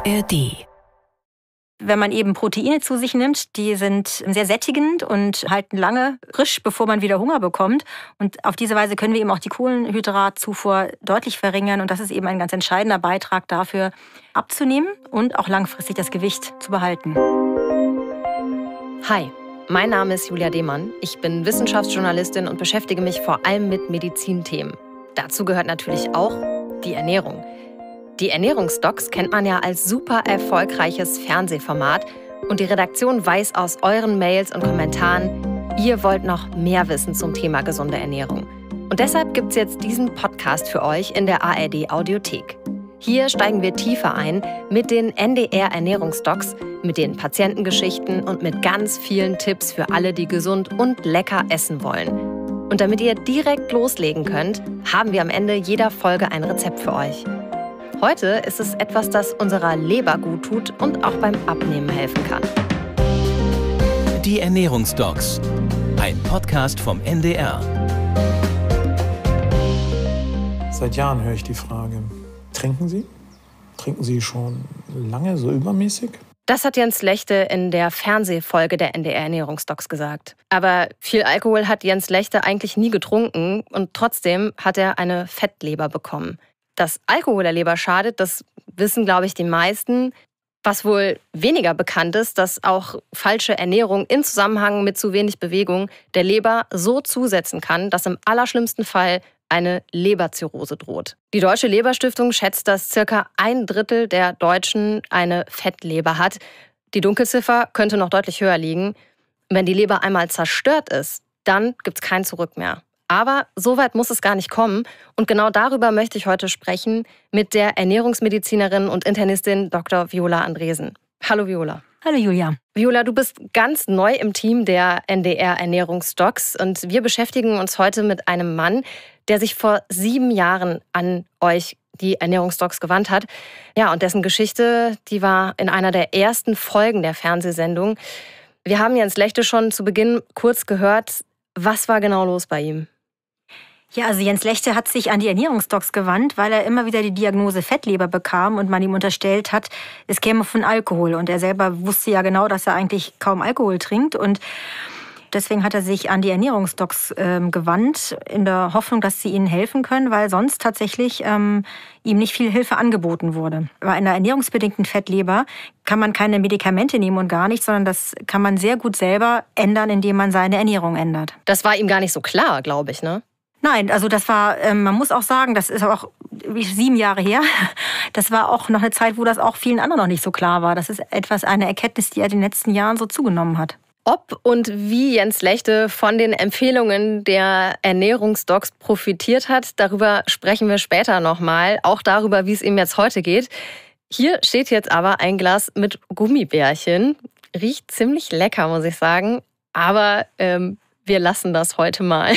ARD. Wenn man eben Proteine zu sich nimmt, die sind sehr sättigend und halten lange frisch, bevor man wieder Hunger bekommt. Und auf diese Weise können wir eben auch die Kohlenhydratzufuhr deutlich verringern. Und das ist eben ein ganz entscheidender Beitrag dafür, abzunehmen und auch langfristig das Gewicht zu behalten. Hi, mein Name ist Julia Demann. Ich bin Wissenschaftsjournalistin und beschäftige mich vor allem mit Medizinthemen. Dazu gehört natürlich auch die Ernährung. Die Ernährungsdocs kennt man ja als super erfolgreiches Fernsehformat. Und die Redaktion weiß aus euren Mails und Kommentaren, ihr wollt noch mehr wissen zum Thema gesunde Ernährung. Und deshalb gibt es jetzt diesen Podcast für euch in der ARD Audiothek. Hier steigen wir tiefer ein mit den NDR-Ernährungsdocs, mit den Patientengeschichten und mit ganz vielen Tipps für alle, die gesund und lecker essen wollen. Und damit ihr direkt loslegen könnt, haben wir am Ende jeder Folge ein Rezept für euch. Heute ist es etwas, das unserer Leber gut tut und auch beim Abnehmen helfen kann. Die Ernährungsdocs. Ein Podcast vom NDR. Seit Jahren höre ich die Frage, trinken Sie? Trinken Sie schon lange, so übermäßig? Das hat Jens Lechte in der Fernsehfolge der NDR-Ernährungsdocs gesagt. Aber viel Alkohol hat Jens Lechte eigentlich nie getrunken und trotzdem hat er eine Fettleber bekommen. Dass Alkohol der Leber schadet, das wissen, glaube ich, die meisten. Was wohl weniger bekannt ist, dass auch falsche Ernährung in Zusammenhang mit zu wenig Bewegung der Leber so zusetzen kann, dass im allerschlimmsten Fall eine Leberzirrhose droht. Die Deutsche Leberstiftung schätzt, dass ca. 1/3 der Deutschen eine Fettleber hat. Die Dunkelziffer könnte noch deutlich höher liegen. Wenn die Leber einmal zerstört ist, dann gibt es kein Zurück mehr. Aber so weit muss es gar nicht kommen. Und genau darüber möchte ich heute sprechen mit der Ernährungsmedizinerin und Internistin Dr. Viola Andresen. Hallo Viola. Hallo Julia. Viola, du bist ganz neu im Team der NDR-Ernährungsdocs und wir beschäftigen uns heute mit einem Mann, der sich vor 7 Jahren an euch, die Ernährungsdocs, gewandt hat. Ja, und dessen Geschichte, die war in einer der ersten Folgen der Fernsehsendung. Wir haben Jens Lechte schon zu Beginn kurz gehört. Was war genau los bei ihm? Ja, also Jens Lechte hat sich an die Ernährungsdocs gewandt, weil er immer wieder die Diagnose Fettleber bekam und man ihm unterstellt hat, es käme von Alkohol. Und er selber wusste ja genau, dass er eigentlich kaum Alkohol trinkt. Und deswegen hat er sich an die Ernährungsdocs gewandt, in der Hoffnung, dass sie ihnen helfen können, weil sonst tatsächlich ihm nicht viel Hilfe angeboten wurde. Bei einer ernährungsbedingten Fettleber kann man keine Medikamente nehmen und gar nichts, sondern das kann man sehr gut selber ändern, indem man seine Ernährung ändert. Das war ihm gar nicht so klar, glaube ich, ne? Nein, also das war, man muss auch sagen, das ist auch 7 Jahre her. Das war auch noch eine Zeit, wo das auch vielen anderen noch nicht so klar war. Das ist eine Erkenntnis, die er in den letzten Jahren so zugenommen hat. Ob und wie Jens Lechte von den Empfehlungen der Ernährungsdocs profitiert hat, darüber sprechen wir später nochmal. Auch darüber, wie es ihm jetzt heute geht. Hier steht jetzt aber ein Glas mit Gummibärchen. Riecht ziemlich lecker, muss ich sagen. Aber wir lassen das heute mal.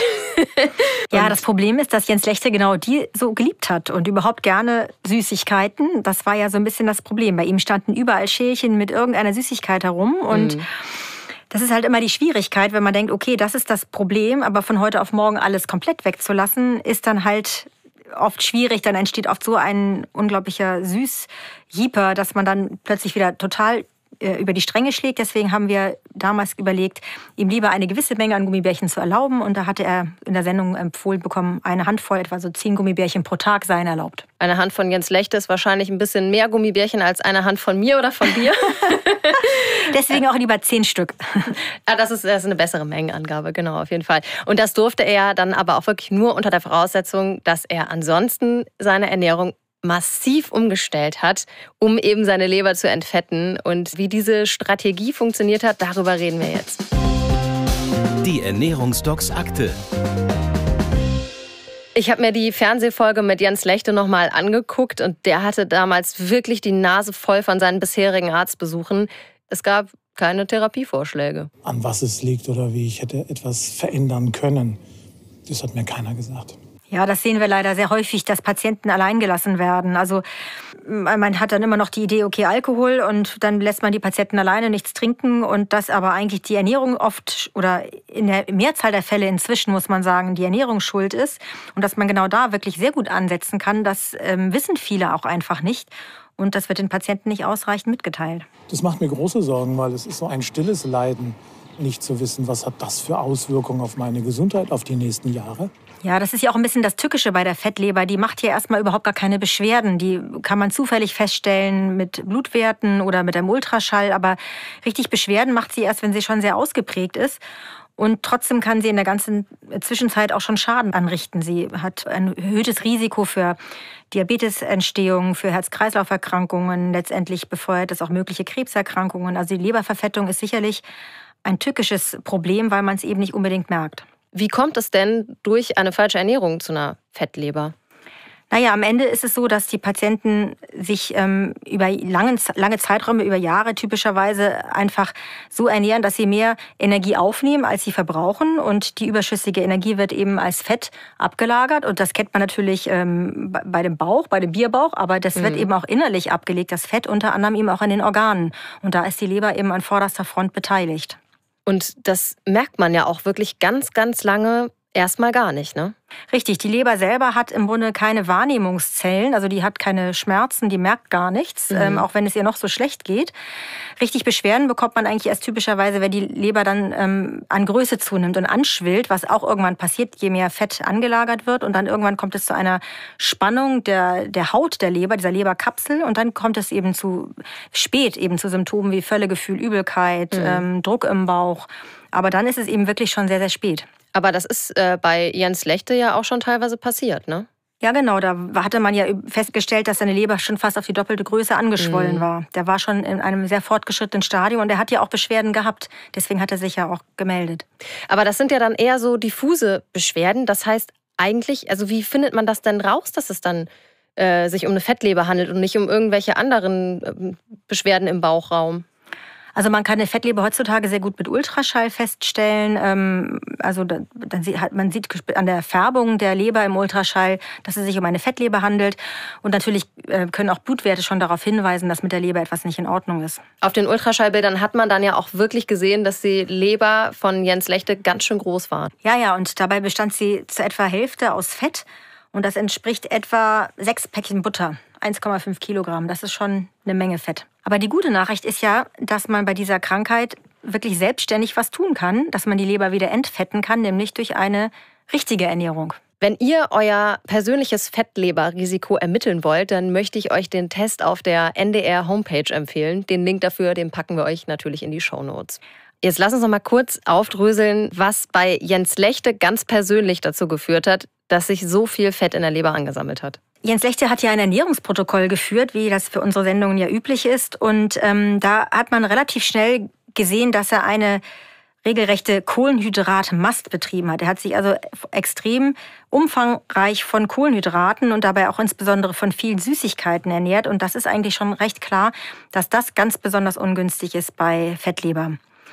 Ja, das Problem ist, dass Jens Lechte genau die so geliebt hat und überhaupt gerne Süßigkeiten. Das war ja so ein bisschen das Problem. Bei ihm standen überall Schälchen mit irgendeiner Süßigkeit herum und das ist halt immer die Schwierigkeit, wenn man denkt, okay, das ist das Problem, aber von heute auf morgen alles komplett wegzulassen, ist dann halt oft schwierig. Dann entsteht oft so ein unglaublicher Süßjieper, dass man dann plötzlich wieder total über die Stränge schlägt. Deswegen haben wir damals überlegt, ihm lieber eine gewisse Menge an Gummibärchen zu erlauben. Und da hatte er in der Sendung empfohlen bekommen, eine Handvoll, etwa so 10 Gummibärchen pro Tag seien erlaubt. Eine Hand von Jens Lechte ist wahrscheinlich ein bisschen mehr Gummibärchen als eine Hand von mir oder von dir. Deswegen auch lieber 10 Stück. Ja, das ist eine bessere Mengenangabe, genau, auf jeden Fall. Und das durfte er dann aber auch wirklich nur unter der Voraussetzung, dass er ansonsten seine Ernährung massiv umgestellt hat, um eben seine Leber zu entfetten. Und wie diese Strategie funktioniert hat, darüber reden wir jetzt. Die Ernährungsdocs Akte. Ich habe mir die Fernsehfolge mit Jens Lechte nochmal angeguckt und der hatte damals wirklich die Nase voll von seinen bisherigen Arztbesuchen. Es gab keine Therapievorschläge. An was es liegt oder wie ich hätte etwas verändern können, das hat mir keiner gesagt. Ja, das sehen wir leider sehr häufig, dass Patienten allein gelassen werden. Also man hat dann immer noch die Idee, okay, Alkohol und dann lässt man die Patienten alleine nichts trinken und dass aber eigentlich die Ernährung oft oder in der Mehrzahl der Fälle inzwischen, muss man sagen, die Ernährung schuld ist und dass man genau da wirklich sehr gut ansetzen kann, das wissen viele auch einfach nicht. Und das wird den Patienten nicht ausreichend mitgeteilt. Das macht mir große Sorgen, weil es ist so ein stilles Leiden, nicht zu wissen, was hat das für Auswirkungen auf meine Gesundheit, auf die nächsten Jahre. Ja, das ist ja auch ein bisschen das Tückische bei der Fettleber. Die macht ja erstmal überhaupt gar keine Beschwerden. Die kann man zufällig feststellen mit Blutwerten oder mit einem Ultraschall. Aber richtig Beschwerden macht sie erst, wenn sie schon sehr ausgeprägt ist. Und trotzdem kann sie in der ganzen Zwischenzeit auch schon Schaden anrichten. Sie hat ein erhöhtes Risiko für Diabetesentstehung, für Herz-Kreislauf-Erkrankungen. Letztendlich befeuert es auch mögliche Krebserkrankungen. Also die Leberverfettung ist sicherlich ein tückisches Problem, weil man es eben nicht unbedingt merkt. Wie kommt es denn durch eine falsche Ernährung zu einer Fettleber? Naja, am Ende ist es so, dass die Patienten sich über lange Zeiträume, über Jahre typischerweise einfach so ernähren, dass sie mehr Energie aufnehmen, als sie verbrauchen. Und die überschüssige Energie wird eben als Fett abgelagert. Und das kennt man natürlich bei dem Bauch, bei dem Bierbauch. Aber das wird eben auch innerlich abgelegt, das Fett, unter anderem eben auch in den Organen. Und da ist die Leber eben an vorderster Front beteiligt. Und das merkt man ja auch wirklich ganz, ganz lange erstmal gar nicht, ne? Richtig, die Leber selber hat im Grunde keine Wahrnehmungszellen, also die hat keine Schmerzen, die merkt gar nichts, auch wenn es ihr noch so schlecht geht. Richtig Beschwerden bekommt man eigentlich erst typischerweise, wenn die Leber dann an Größe zunimmt und anschwillt, was auch irgendwann passiert, je mehr Fett angelagert wird. Und dann irgendwann kommt es zu einer Spannung der Haut der Leber, dieser Leberkapsel. Und dann kommt es eben zu Symptomen wie Völlegefühl, Übelkeit, Druck im Bauch. Aber dann ist es eben wirklich schon sehr, sehr spät. Aber das ist bei Jens Lechte ja auch schon teilweise passiert, ne? Ja, genau. Da hatte man ja festgestellt, dass seine Leber schon fast auf die doppelte Größe angeschwollen war. Der war schon in einem sehr fortgeschrittenen Stadium und er hat ja auch Beschwerden gehabt. Deswegen hat er sich ja auch gemeldet. Aber das sind ja dann eher so diffuse Beschwerden. Das heißt eigentlich, also wie findet man das denn raus, dass es dann sich um eine Fettleber handelt und nicht um irgendwelche anderen Beschwerden im Bauchraum? Also man kann eine Fettleber heutzutage sehr gut mit Ultraschall feststellen. Man sieht an der Färbung der Leber im Ultraschall, dass es sich um eine Fettleber handelt. Und natürlich können auch Blutwerte schon darauf hinweisen, dass mit der Leber etwas nicht in Ordnung ist. Auf den Ultraschallbildern hat man dann ja auch wirklich gesehen, dass die Leber von Jens Lechte ganz schön groß war. Ja, und dabei bestand sie zu etwa Hälfte aus Fett. Und das entspricht etwa 6 Päckchen Butter, 1,5 Kilogramm. Das ist schon eine Menge Fett. Aber die gute Nachricht ist ja, dass man bei dieser Krankheit wirklich selbstständig was tun kann, dass man die Leber wieder entfetten kann, nämlich durch eine richtige Ernährung. Wenn ihr euer persönliches Fettleberrisiko ermitteln wollt, dann möchte ich euch den Test auf der NDR-Homepage empfehlen. Den Link dafür, den packen wir euch natürlich in die Shownotes. Jetzt lass uns noch mal kurz aufdröseln, was bei Jens Lechte ganz persönlich dazu geführt hat, dass sich so viel Fett in der Leber angesammelt hat. Jens Lechte hat ja ein Ernährungsprotokoll geführt, wie das für unsere Sendungen ja üblich ist. Und da hat man relativ schnell gesehen, dass er eine regelrechte Kohlenhydratmast betrieben hat. Er hat sich also extrem umfangreich von Kohlenhydraten und dabei auch insbesondere von vielen Süßigkeiten ernährt. Und das ist eigentlich schon recht klar, dass das ganz besonders ungünstig ist bei Fettleber.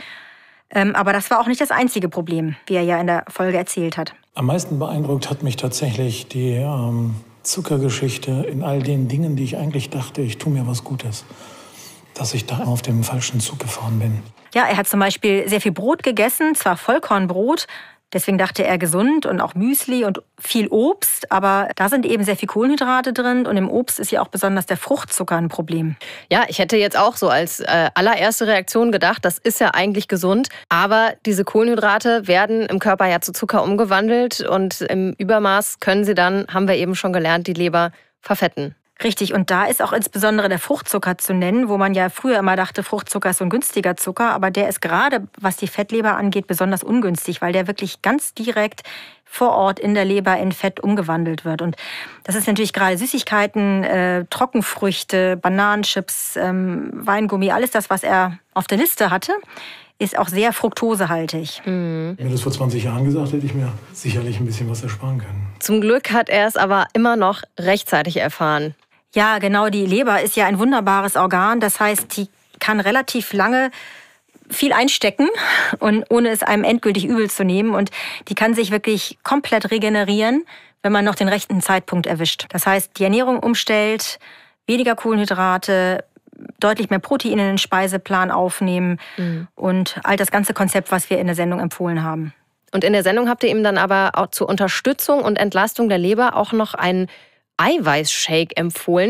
Aber das war auch nicht das einzige Problem, wie er ja in der Folge erzählt hat. Am meisten beeindruckt hat mich tatsächlich die Zuckergeschichte in all den Dingen, die ich eigentlich dachte, ich tue mir was Gutes. Dass ich da auf dem falschen Zug gefahren bin. Ja, er hat zum Beispiel sehr viel Brot gegessen, zwar Vollkornbrot, deswegen dachte er gesund und auch Müsli und viel Obst, aber da sind eben sehr viel Kohlenhydrate drin und im Obst ist ja auch besonders der Fruchtzucker ein Problem. Ja, ich hätte jetzt auch so als allererste Reaktion gedacht, das ist ja eigentlich gesund, aber diese Kohlenhydrate werden im Körper ja zu Zucker umgewandelt und im Übermaß können sie dann, haben wir eben schon gelernt, die Leber verfetten. Richtig, und da ist auch insbesondere der Fruchtzucker zu nennen, wo man ja früher immer dachte, Fruchtzucker ist so ein günstiger Zucker, aber der ist gerade, was die Fettleber angeht, besonders ungünstig, weil der wirklich ganz direkt vor Ort in der Leber in Fett umgewandelt wird. Und das ist natürlich gerade Süßigkeiten, Trockenfrüchte, Bananenchips, Weingummi, alles das, was er auf der Liste hatte, ist auch sehr fruktosehaltig. Wenn du das vor 20 Jahren gesagt hätte ich mir sicherlich ein bisschen was ersparen können. Zum Glück hat er es aber immer noch rechtzeitig erfahren. Ja, genau, die Leber ist ja ein wunderbares Organ. Das heißt, die kann relativ lange viel einstecken, und ohne es einem endgültig übel zu nehmen. Und die kann sich wirklich komplett regenerieren, wenn man noch den rechten Zeitpunkt erwischt. Das heißt, die Ernährung umstellt, weniger Kohlenhydrate, deutlich mehr Proteine in den Speiseplan aufnehmen und all das ganze Konzept, was wir in der Sendung empfohlen haben. Und in der Sendung habt ihr ihm dann aber auch zur Unterstützung und Entlastung der Leber auch noch einen Eiweißshake empfohlen.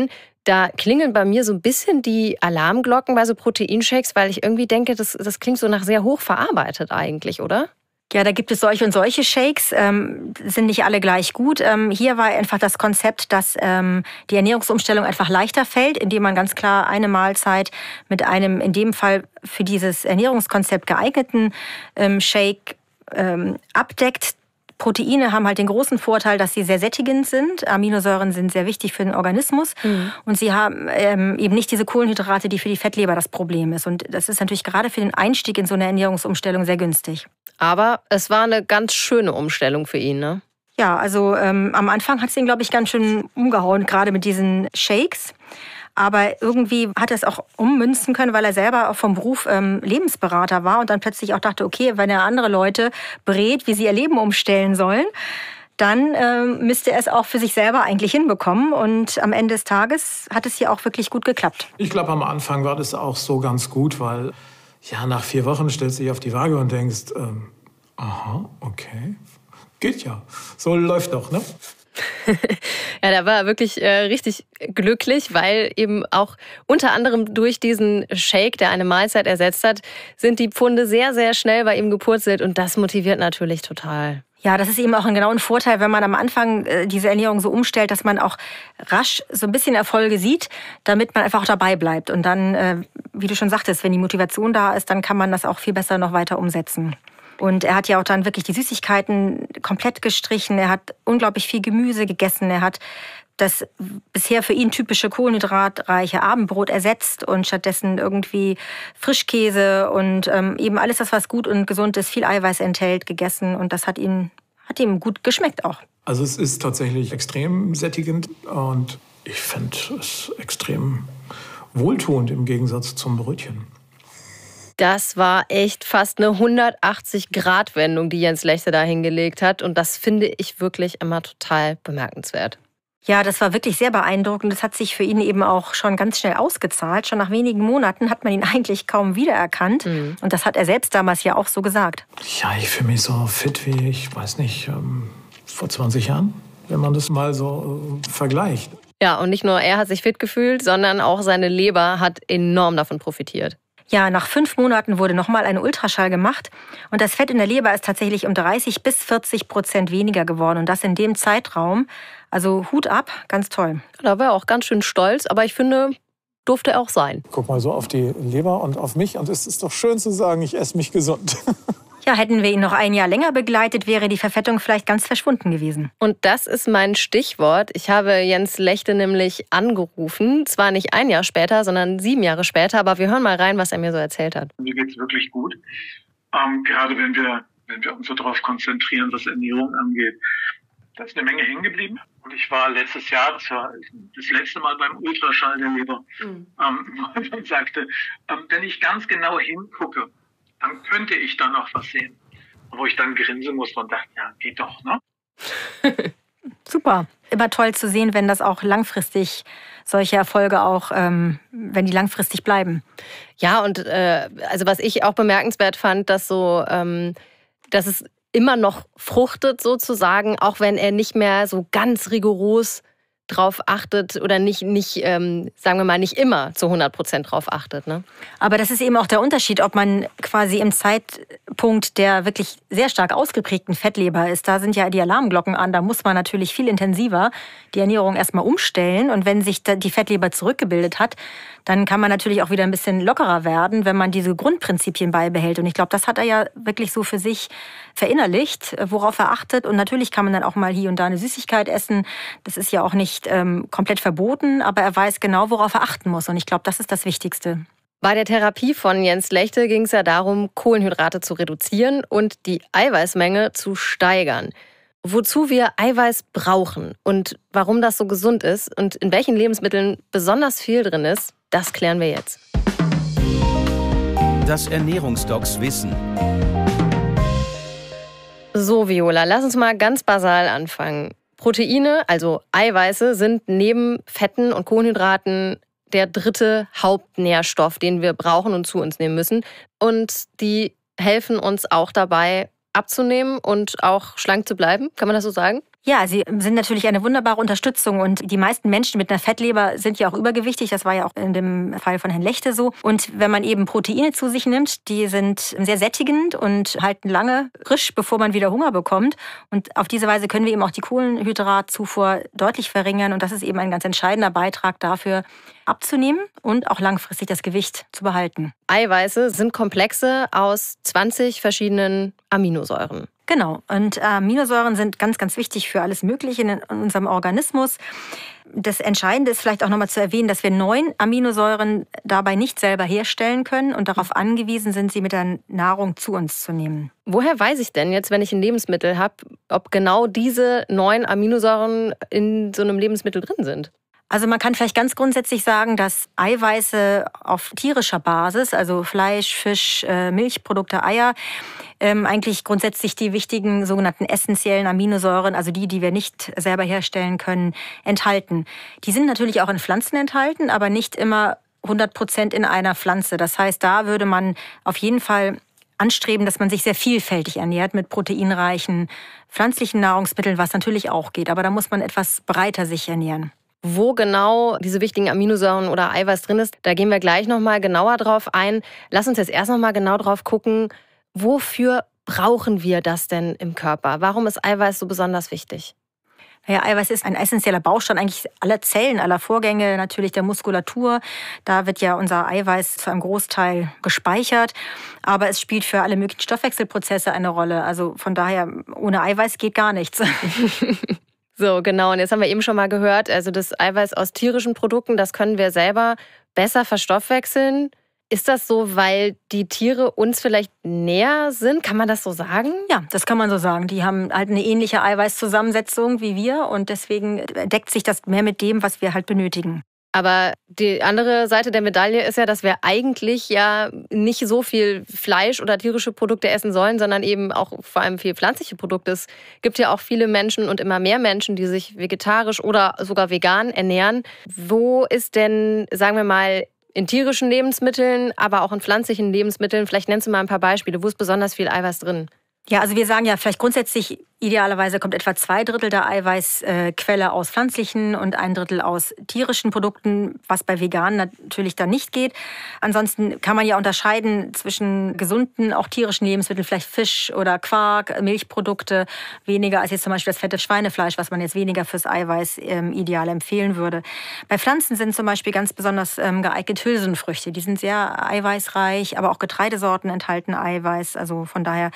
Da klingeln bei mir so ein bisschen die Alarmglocken bei so Proteinshakes, weil ich irgendwie denke, das klingt so nach sehr hoch verarbeitet eigentlich, oder? Ja, da gibt es solche und solche Shakes, sind nicht alle gleich gut. Hier war einfach das Konzept, dass die Ernährungsumstellung einfach leichter fällt, indem man ganz klar eine Mahlzeit mit einem in dem Fall für dieses Ernährungskonzept geeigneten Shake abdeckt. Proteine haben halt den großen Vorteil, dass sie sehr sättigend sind. Aminosäuren sind sehr wichtig für den Organismus. Und sie haben eben nicht diese Kohlenhydrate, die für die Fettleber das Problem ist. Und das ist natürlich gerade für den Einstieg in so eine Ernährungsumstellung sehr günstig. Aber es war eine ganz schöne Umstellung für ihn, ne? Ja, also am Anfang hat es ihn, glaube ich, ganz schön umgehauen, gerade mit diesen Shakes. Aber irgendwie hat er es auch ummünzen können, weil er selber auch vom Beruf Lebensberater war und dann plötzlich auch dachte, okay, wenn er andere Leute berät, wie sie ihr Leben umstellen sollen, dann müsste er es auch für sich selber eigentlich hinbekommen. Und am Ende des Tages hat es hier auch wirklich gut geklappt. Ich glaube, am Anfang war das auch so ganz gut, weil ja, nach 4 Wochen stellst du dich auf die Waage und denkst, aha, okay, geht ja. So läuft doch, ne? Ja, da war er wirklich richtig glücklich, weil eben auch unter anderem durch diesen Shake, der eine Mahlzeit ersetzt hat, sind die Pfunde sehr, sehr schnell bei ihm gepurzelt und das motiviert natürlich total. Ja, das ist eben auch ein Vorteil, wenn man am Anfang diese Ernährung so umstellt, dass man auch rasch so ein bisschen Erfolge sieht, damit man einfach auch dabei bleibt. Und dann, wie du schon sagtest, wenn die Motivation da ist, dann kann man das auch viel besser noch weiter umsetzen. Und er hat ja auch dann wirklich die Süßigkeiten komplett gestrichen. Er hat unglaublich viel Gemüse gegessen. Er hat das bisher für ihn typische kohlenhydratreiche Abendbrot ersetzt und stattdessen irgendwie Frischkäse und eben alles das, was gut und gesund ist, viel Eiweiß enthält, gegessen. Und das hat ihm gut geschmeckt auch. Also es ist tatsächlich extrem sättigend und ich finde es extrem wohltuend im Gegensatz zum Brötchen. Das war echt fast eine 180-Grad-Wendung, die Jens Lechte da hingelegt hat. Und das finde ich wirklich immer total bemerkenswert. Ja, das war wirklich sehr beeindruckend. Das hat sich für ihn eben auch schon ganz schnell ausgezahlt. Schon nach wenigen Monaten hat man ihn eigentlich kaum wiedererkannt. Und das hat er selbst damals ja auch so gesagt. Ja, ich fühle mich so fit wie, ich weiß nicht, vor 20 Jahren, wenn man das mal so vergleicht. Ja, und nicht nur er hat sich fit gefühlt, sondern auch seine Leber hat enorm davon profitiert. Ja, nach 5 Monaten wurde nochmal ein Ultraschall gemacht und das Fett in der Leber ist tatsächlich um 30-40% weniger geworden und das in dem Zeitraum. Also Hut ab, ganz toll. Da war er auch ganz schön stolz, aber ich finde, durfte er auch sein. Guck mal so auf die Leber und auf mich und es ist doch schön zu sagen, ich esse mich gesund. Ja, hätten wir ihn noch ein Jahr länger begleitet, wäre die Verfettung vielleicht ganz verschwunden gewesen. Und das ist mein Stichwort. Ich habe Jens Lechte nämlich angerufen. Zwar nicht 1 Jahr später, sondern 7 Jahre später. Aber wir hören mal rein, was er mir so erzählt hat. Mir geht's wirklich gut. Gerade wenn wir uns so darauf konzentrieren, was Ernährung angeht. Da ist eine Menge hängen geblieben. Und ich war letztes Jahr, das war das letzte Mal beim Ultraschall der Leber, und sagte, wenn ich ganz genau hingucke, dann könnte ich da noch was sehen. Wo ich dann grinsen musste und dachte, ja, geht doch, ne? Super. Immer toll zu sehen, wenn das auch langfristig, solche Erfolge auch, wenn die langfristig bleiben. Ja, und also was ich auch bemerkenswert fand, dass dass es immer noch fruchtet sozusagen, auch wenn er nicht mehr so ganz rigoros drauf achtet oder nicht sagen wir mal, nicht immer zu 100% drauf achtet. Ne? Aber das ist eben auch der Unterschied, ob man quasi im Zeitpunkt der wirklich sehr stark ausgeprägten Fettleber ist. Da sind ja die Alarmglocken an, da muss man natürlich viel intensiver die Ernährung erstmal umstellen. Und wenn sich die Fettleber zurückgebildet hat, dann kann man natürlich auch wieder ein bisschen lockerer werden, wenn man diese Grundprinzipien beibehält. Und ich glaube, das hat er ja wirklich so für sich verinnerlicht, worauf er achtet. Und natürlich kann man dann auch mal hier und da eine Süßigkeit essen. Das ist ja auch nicht komplett verboten, aber er weiß genau, worauf er achten muss. Und ich glaube, das ist das Wichtigste. Bei der Therapie von Jens Lechte ging es ja darum, Kohlenhydrate zu reduzieren und die Eiweißmenge zu steigern. Wozu wir Eiweiß brauchen und warum das so gesund ist und in welchen Lebensmitteln besonders viel drin ist, das klären wir jetzt. Das Ernährungsdocs Wissen. So, Viola, lass uns mal ganz basal anfangen. Proteine, also Eiweiße, sind neben Fetten und Kohlenhydraten der 3. Hauptnährstoff, den wir brauchen und zu uns nehmen müssen. Und die helfen uns auch dabei, abzunehmen und auch schlank zu bleiben. Kann man das so sagen? Ja, sie sind natürlich eine wunderbare Unterstützung und die meisten Menschen mit einer Fettleber sind ja auch übergewichtig. Das war ja auch in dem Fall von Herrn Lechte so. Und wenn man eben Proteine zu sich nimmt, die sind sehr sättigend und halten lange frisch, bevor man wieder Hunger bekommt. Und auf diese Weise können wir eben auch die Kohlenhydratzufuhr deutlich verringern. Und das ist eben ein ganz entscheidender Beitrag dafür, abzunehmen und auch langfristig das Gewicht zu behalten. Eiweiße sind Komplexe aus 20 verschiedenen Aminosäuren. Genau. Und Aminosäuren sind ganz, ganz wichtig für alles Mögliche in unserem Organismus. Das Entscheidende ist vielleicht auch nochmal zu erwähnen, dass wir 9 Aminosäuren dabei nicht selber herstellen können und darauf angewiesen sind, sie mit der Nahrung zu uns zu nehmen. Woher weiß ich denn jetzt, wenn ich ein Lebensmittel habe, ob genau diese 9 Aminosäuren in so einem Lebensmittel drin sind? Also man kann vielleicht ganz grundsätzlich sagen, dass Eiweiße auf tierischer Basis, also Fleisch, Fisch, Milchprodukte, Eier, eigentlich grundsätzlich die wichtigen sogenannten essentiellen Aminosäuren, also die wir nicht selber herstellen können, enthalten. Die sind natürlich auch in Pflanzen enthalten, aber nicht immer 100% in einer Pflanze. Das heißt, da würde man auf jeden Fall anstreben, dass man sich sehr vielfältig ernährt mit proteinreichen pflanzlichen Nahrungsmitteln, was natürlich auch geht. Aber da muss man etwas breiter sich ernähren. Wo genau diese wichtigen Aminosäuren oder Eiweiß drin ist, da gehen wir gleich nochmal genauer drauf ein. Lass uns jetzt erst nochmal genau drauf gucken, wofür brauchen wir das denn im Körper? Warum ist Eiweiß so besonders wichtig? Ja, Eiweiß ist ein essentieller Baustein eigentlich aller Zellen, aller Vorgänge, natürlich der Muskulatur. Da wird ja unser Eiweiß zu einem Großteil gespeichert. Aber es spielt für alle möglichen Stoffwechselprozesse eine Rolle. Also von daher, ohne Eiweiß geht gar nichts. So, genau. Und jetzt haben wir eben schon mal gehört, also das Eiweiß aus tierischen Produkten, das können wir selber besser verstoffwechseln. Ist das so, weil die Tiere uns vielleicht näher sind? Kann man das so sagen? Ja, das kann man so sagen. Die haben halt eine ähnliche Eiweißzusammensetzung wie wir und deswegen deckt sich das mehr mit dem, was wir halt benötigen. Aber die andere Seite der Medaille ist ja, dass wir eigentlich ja nicht so viel Fleisch oder tierische Produkte essen sollen, sondern eben auch vor allem viel pflanzliche Produkte. Es gibt ja auch viele Menschen und immer mehr Menschen, die sich vegetarisch oder sogar vegan ernähren. Wo ist denn, sagen wir mal, in tierischen Lebensmitteln, aber auch in pflanzlichen Lebensmitteln, vielleicht nennst du mal ein paar Beispiele, wo ist besonders viel Eiweiß drin? Ja, also wir sagen ja vielleicht grundsätzlich, idealerweise kommt etwa 2/3 der Eiweißquelle aus pflanzlichen und 1/3 aus tierischen Produkten, was bei Veganen natürlich dann nicht geht. Ansonsten kann man ja unterscheiden zwischen gesunden, auch tierischen Lebensmitteln, vielleicht Fisch oder Quark, Milchprodukte, weniger als jetzt zum Beispiel das fette Schweinefleisch, was man jetzt weniger fürs Eiweiß ideal empfehlen würde. Bei Pflanzen sind zum Beispiel ganz besonders geeignet Hülsenfrüchte. Die sind sehr eiweißreich, aber auch Getreidesorten enthalten Eiweiß. Also von daher,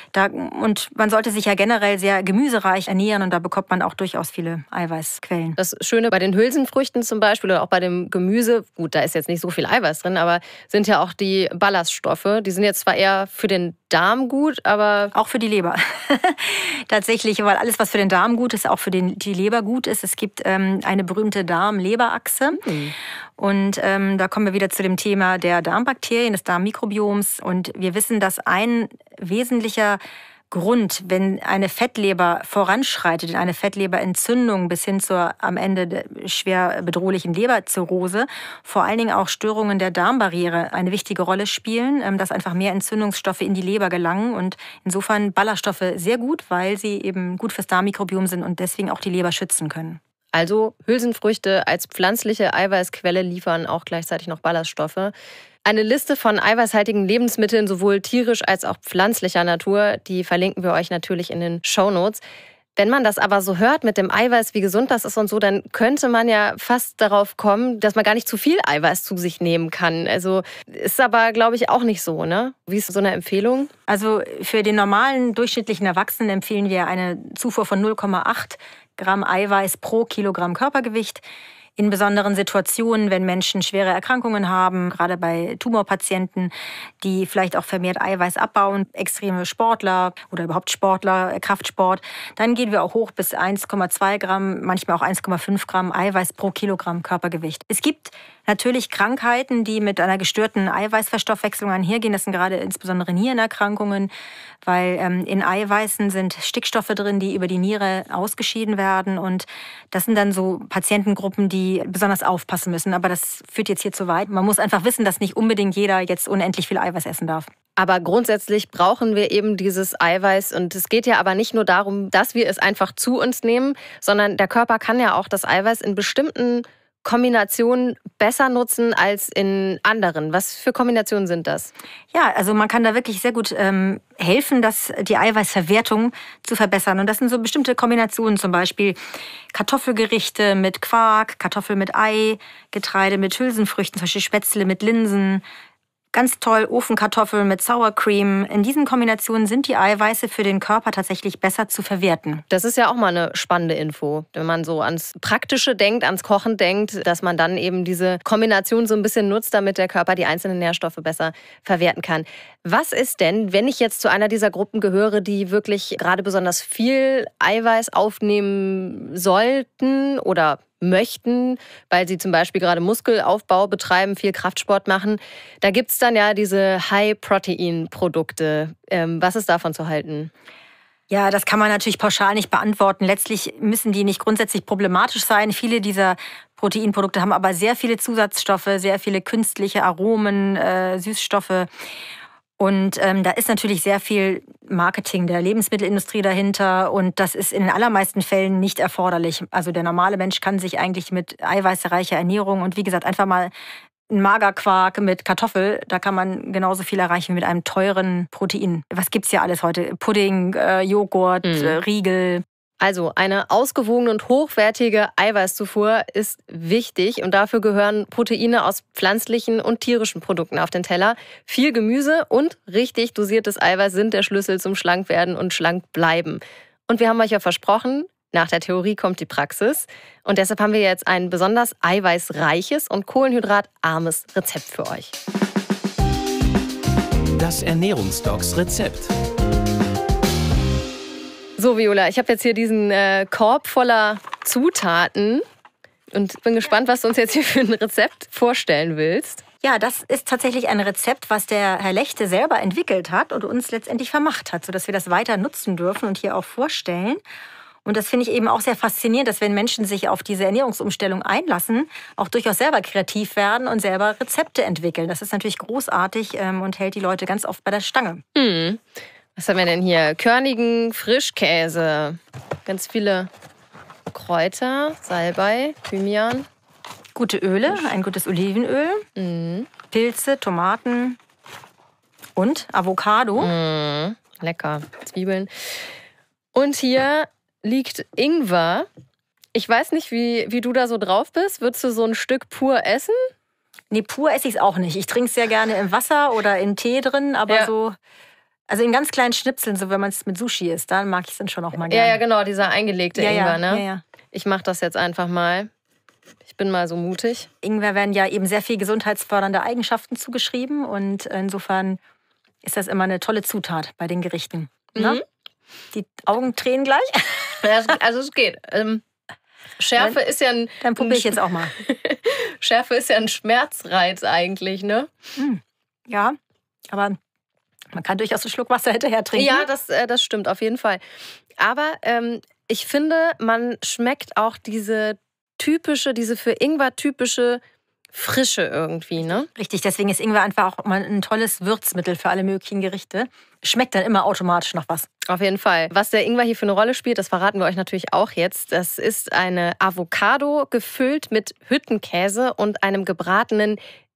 und man sollte sich ja generell sehr gemüsereich ernähren und da bekommt man auch durchaus viele Eiweißquellen. Das Schöne bei den Hülsenfrüchten zum Beispiel oder auch bei dem Gemüse, gut, da ist jetzt nicht so viel Eiweiß drin, aber sind ja auch die Ballaststoffe. Die sind jetzt zwar eher für den Darm gut, aber auch für die Leber. Tatsächlich, weil alles, was für den Darm gut ist, auch für die Leber gut ist. Es gibt eine berühmte Darm-Leber-Achse. Und da kommen wir wieder zu dem Thema der Darmbakterien, des Darmmikrobioms. Und wir wissen, dass ein wesentlicher Grund, wenn eine Fettleber voranschreitet, in eine Fettleberentzündung bis hin zur am Ende der schwer bedrohlichen Leberzirrhose, vor allen Dingen auch Störungen der Darmbarriere eine wichtige Rolle spielen, dass einfach mehr Entzündungsstoffe in die Leber gelangen und insofern Ballaststoffe sehr gut, weil sie eben gut fürs Darmmikrobiom sind und deswegen auch die Leber schützen können. Also Hülsenfrüchte als pflanzliche Eiweißquelle liefern auch gleichzeitig noch Ballaststoffe. Eine Liste von eiweißhaltigen Lebensmitteln, sowohl tierisch als auch pflanzlicher Natur, die verlinken wir euch natürlich in den Shownotes. Wenn man das aber so hört mit dem Eiweiß, wie gesund das ist und so, dann könnte man ja fast darauf kommen, dass man gar nicht zu viel Eiweiß zu sich nehmen kann. Also ist aber, glaube ich, auch nicht so, ne? Wie ist so eine Empfehlung? Also für den normalen, durchschnittlichen Erwachsenen empfehlen wir eine Zufuhr von 0,8 Gramm Eiweiß pro Kilogramm Körpergewicht. In besonderen Situationen, wenn Menschen schwere Erkrankungen haben, gerade bei Tumorpatienten, die vielleicht auch vermehrt Eiweiß abbauen, extreme Sportler oder überhaupt Sportler, Kraftsport, dann gehen wir auch hoch bis 1,2 Gramm, manchmal auch 1,5 Gramm Eiweiß pro Kilogramm Körpergewicht. Es gibt natürlich Krankheiten, die mit einer gestörten Eiweißverstoffwechslung einhergehen. Das sind gerade insbesondere Nierenerkrankungen, weil in Eiweißen sind Stickstoffe drin, die über die Niere ausgeschieden werden. Und das sind dann so Patientengruppen, die besonders aufpassen müssen. Aber das führt jetzt hier zu weit. Man muss einfach wissen, dass nicht unbedingt jeder jetzt unendlich viel Eiweiß essen darf. Aber grundsätzlich brauchen wir eben dieses Eiweiß. Und es geht ja aber nicht nur darum, dass wir es einfach zu uns nehmen, sondern der Körper kann ja auch das Eiweiß in bestimmten Kombinationen besser nutzen als in anderen. Was für Kombinationen sind das? Ja, also man kann da wirklich sehr gut helfen, die Eiweißverwertung zu verbessern. Und das sind so bestimmte Kombinationen, zum Beispiel Kartoffelgerichte mit Quark, Kartoffel mit Ei, Getreide mit Hülsenfrüchten, zum Beispiel Spätzle mit Linsen. Ganz toll, Ofenkartoffeln mit Sour Cream. In diesen Kombinationen sind die Eiweiße für den Körper tatsächlich besser zu verwerten. Das ist ja auch mal eine spannende Info, wenn man so ans Praktische denkt, ans Kochen denkt, dass man dann eben diese Kombination so ein bisschen nutzt, damit der Körper die einzelnen Nährstoffe besser verwerten kann. Was ist denn, wenn ich jetzt zu einer dieser Gruppen gehöre, die wirklich gerade besonders viel Eiweiß aufnehmen sollten oder möchten, weil sie zum Beispiel gerade Muskelaufbau betreiben, viel Kraftsport machen. Da gibt es dann ja diese High-Protein-Produkte. Was ist davon zu halten? Ja, das kann man natürlich pauschal nicht beantworten. Letztlich müssen die nicht grundsätzlich problematisch sein. Viele dieser Proteinprodukte haben aber sehr viele Zusatzstoffe, sehr viele künstliche Aromen, Süßstoffe. Und da ist natürlich sehr viel Marketing der Lebensmittelindustrie dahinter und das ist in den allermeisten Fällen nicht erforderlich. Also der normale Mensch kann sich eigentlich mit eiweißreicher Ernährung und wie gesagt einfach mal ein Magerquark mit Kartoffel, da kann man genauso viel erreichen wie mit einem teuren Protein. Was gibt's ja alles heute? Pudding, Joghurt, Riegel. Also eine ausgewogene und hochwertige Eiweißzufuhr ist wichtig und dafür gehören Proteine aus pflanzlichen und tierischen Produkten auf den Teller. Viel Gemüse und richtig dosiertes Eiweiß sind der Schlüssel zum Schlankwerden und schlank bleiben. Und wir haben euch ja versprochen, nach der Theorie kommt die Praxis. Und deshalb haben wir jetzt ein besonders eiweißreiches und kohlenhydratarmes Rezept für euch. Das Ernährungsdocs-Rezept. So, Viola, ich habe jetzt hier diesen Korb voller Zutaten und bin gespannt, was du uns jetzt hier für ein Rezept vorstellen willst. Ja, das ist tatsächlich ein Rezept, was der Herr Lechte selber entwickelt hat und uns letztendlich vermacht hat, sodass wir das weiter nutzen dürfen und hier auch vorstellen. Und das finde ich eben auch sehr faszinierend, dass wenn Menschen sich auf diese Ernährungsumstellung einlassen, auch durchaus selber kreativ werden und selber Rezepte entwickeln. Das ist natürlich großartig und hält die Leute ganz oft bei der Stange. Was haben wir denn hier? Körnigen Frischkäse. Ganz viele Kräuter, Salbei, Thymian. Gute Öle, ein gutes Olivenöl, Pilze, Tomaten und Avocado. Lecker. Zwiebeln. Und hier liegt Ingwer. Ich weiß nicht, wie du da so drauf bist. Würdest du so ein Stück pur essen? Nee, pur esse ich es auch nicht. Ich trinke es sehr gerne im Wasser oder in Tee drin, aber Ja. so... Also in ganz kleinen Schnipseln, so wenn man es mit Sushi isst, dann mag ich es dann schon auch mal gerne. Ja, genau, dieser eingelegte Ingwer, ne? Ja. Ich mache das jetzt einfach mal. Ich bin mal so mutig. Ingwer werden ja eben sehr viel gesundheitsfördernde Eigenschaften zugeschrieben und insofern ist das immer eine tolle Zutat bei den Gerichten. Ne? Die Augen tränen gleich. Also es geht. Schärfe ist ja ein... Dann probiere ich jetzt auch mal. Schärfe ist ja ein Schmerzreiz eigentlich, ne? Ja, aber man kann durchaus einen Schluck Wasser hinterher trinken. Ja, das stimmt auf jeden Fall. Aber ich finde, man schmeckt auch diese für Ingwer typische Frische irgendwie, ne? Richtig, deswegen ist Ingwer einfach auch mal ein tolles Würzmittel für alle möglichen Gerichte. Schmeckt dann immer automatisch nach was. Auf jeden Fall. Was der Ingwer hier für eine Rolle spielt, das verraten wir euch natürlich auch jetzt. Das ist eine Avocado gefüllt mit Hüttenkäse und einem gebratenen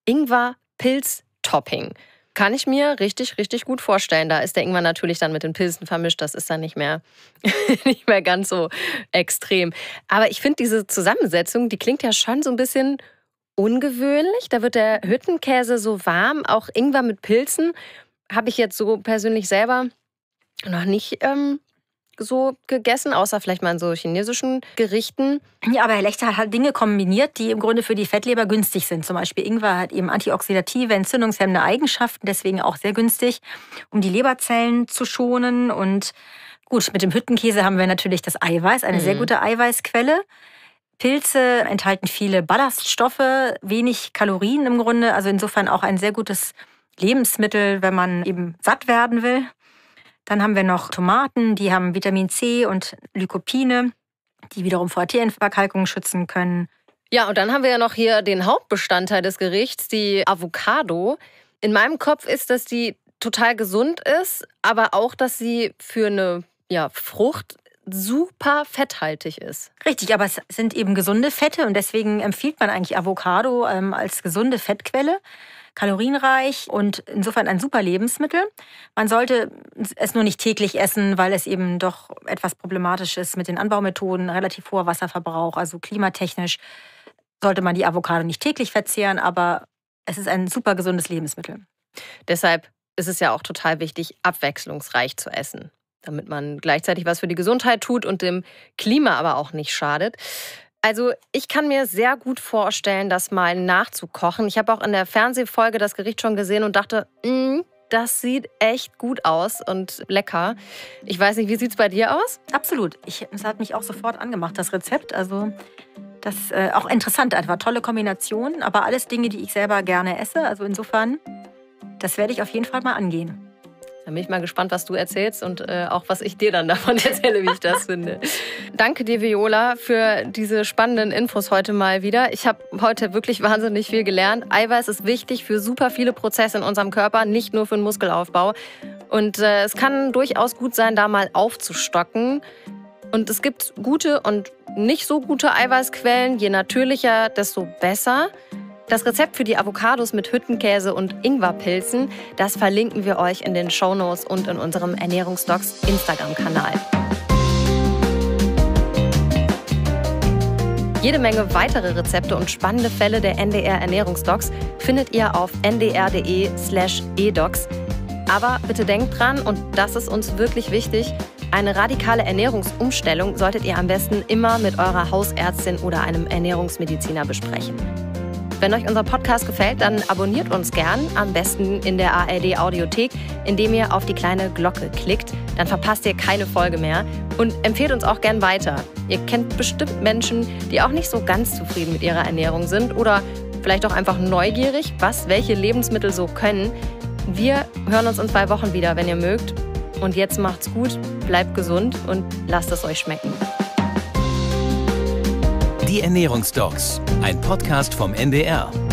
Ingwer-Pilz-Topping. Kann ich mir richtig, richtig gut vorstellen. Da ist der Ingwer natürlich dann mit den Pilzen vermischt. Das ist dann nicht mehr ganz so extrem. Aber ich finde diese Zusammensetzung, die klingt ja schon so ein bisschen ungewöhnlich. Da wird der Hüttenkäse so warm. Auch Ingwer mit Pilzen habe ich jetzt so persönlich selber noch nicht so gegessen, außer vielleicht mal in so chinesischen Gerichten. Ja, aber Herr Lechter hat Dinge kombiniert, die im Grunde für die Fettleber günstig sind. Zum Beispiel Ingwer hat eben antioxidative, entzündungshemmende Eigenschaften, deswegen auch sehr günstig, um die Leberzellen zu schonen. Und gut, mit dem Hüttenkäse haben wir natürlich das Eiweiß, eine sehr gute Eiweißquelle. Pilze enthalten viele Ballaststoffe, wenig Kalorien im Grunde. Also insofern auch ein sehr gutes Lebensmittel, wenn man eben satt werden will. Dann haben wir noch Tomaten, die haben Vitamin C und Lycopine, die wiederum vor Arterienverkalkung schützen können. Ja, und dann haben wir ja noch hier den Hauptbestandteil des Gerichts, die Avocado. In meinem Kopf ist das die total gesund ist, aber auch, dass sie für eine Frucht super fetthaltig ist. Richtig, aber es sind eben gesunde Fette und deswegen empfiehlt man eigentlich Avocado als gesunde Fettquelle. Kalorienreich und insofern ein super Lebensmittel. Man sollte es nur nicht täglich essen, weil es eben doch etwas problematisch ist mit den Anbaumethoden, relativ hoher Wasserverbrauch, also klimatechnisch sollte man die Avocado nicht täglich verzehren, aber es ist ein super gesundes Lebensmittel. Deshalb ist es ja auch total wichtig, abwechslungsreich zu essen, damit man gleichzeitig was für die Gesundheit tut und dem Klima aber auch nicht schadet. Also ich kann mir sehr gut vorstellen, das mal nachzukochen. Ich habe auch in der Fernsehfolge das Gericht schon gesehen und dachte, das sieht echt gut aus und lecker. Ich weiß nicht, wie sieht es bei dir aus? Absolut. Es hat mich auch sofort angemacht, das Rezept. Also das ist auch interessant, einfach tolle Kombination. Aber alles Dinge, die ich selber gerne esse. Also insofern, das werde ich auf jeden Fall mal angehen. Da bin ich mal gespannt, was du erzählst und auch, was ich dir dann davon erzähle, wie ich das finde. Danke dir, Viola, für diese spannenden Infos heute mal wieder. Ich habe heute wirklich wahnsinnig viel gelernt. Eiweiß ist wichtig für super viele Prozesse in unserem Körper, nicht nur für den Muskelaufbau. Und es kann durchaus gut sein, da mal aufzustocken. Und es gibt gute und nicht so gute Eiweißquellen. Je natürlicher, desto besser. Das Rezept für die Avocados mit Hüttenkäse und Ingwerpilzen, das verlinken wir euch in den Shownotes und in unserem Ernährungsdocs Instagram-Kanal. Jede Menge weitere Rezepte und spannende Fälle der NDR Ernährungsdocs findet ihr auf ndr.de/edocs. Aber bitte denkt dran, und das ist uns wirklich wichtig, eine radikale Ernährungsumstellung solltet ihr am besten immer mit eurer Hausärztin oder einem Ernährungsmediziner besprechen. Wenn euch unser Podcast gefällt, dann abonniert uns gern, am besten in der ARD-Audiothek, indem ihr auf die kleine Glocke klickt. Dann verpasst ihr keine Folge mehr und empfehlt uns auch gern weiter. Ihr kennt bestimmt Menschen, die auch nicht so ganz zufrieden mit ihrer Ernährung sind oder vielleicht auch einfach neugierig, was welche Lebensmittel so können. Wir hören uns in 2 Wochen wieder, wenn ihr mögt. Und jetzt macht's gut, bleibt gesund und lasst es euch schmecken. Die Ernährungsdocs, ein Podcast vom NDR.